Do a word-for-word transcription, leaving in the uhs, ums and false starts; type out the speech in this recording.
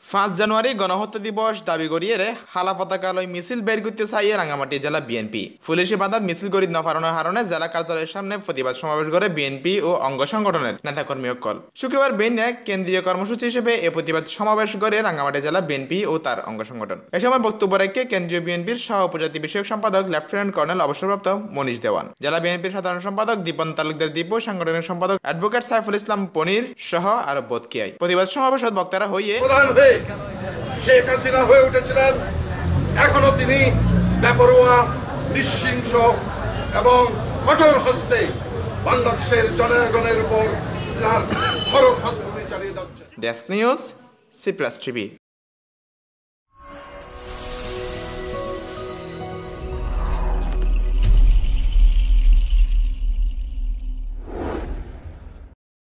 পাঁচ জানুয়ারি গণহত্যা দিবস দাবি করিয়ে হালা পতাকা লই মিছিল বের করতে চাইয়ে রাঙ্গামাটি জেলা বিএনপি পুলিশি বাধাত মিছিল করি নফারণের কারণে জেলা কার্যালয়ের সামনে প্রতিবাদ সমাবেশ করে বিএনপি ও অঙ্গ সংগঠনের নেতাকর্মী কল শুক্রবার বেইনে কেন্দ্রীয় কর্মসূচি হিসেবে এই প্রতিবাদ সমাবেশ করে রাঙ্গামাটি জেলা বিএনপি ও তার অঙ্গ সংগঠন। এ সময় বক্তব্য রেখে কেন্দ্রীয় বিএনপির সহ উপজাতি বিষয়ক সম্পাদক লেফটেন্যান্ট কর্নেল অবসরপ্রাপ্ত মনীষ দেওয়ান, জেলা বিএনপির সাধারণ সম্পাদক দীপন তালুকদার দীপু, সাংগঠনিক সম্পাদক অ্যাডভোকেট সাইফুল ইসলাম পনির সহ আরো বোধকিয়াই প্রতিবাদ সমাবেশত বক্তারা হইয়ে শেখ হাসিনা হয়ে উঠেছিলেন। এখনো তিনি বেপরোয়া, নিঃশৃংস এবং কঠোর হস্তে বাংলাদেশের জনগণের উপর খড়গ হস্তটি চালিয়ে যাচ্ছে। Desk news, C plus TV.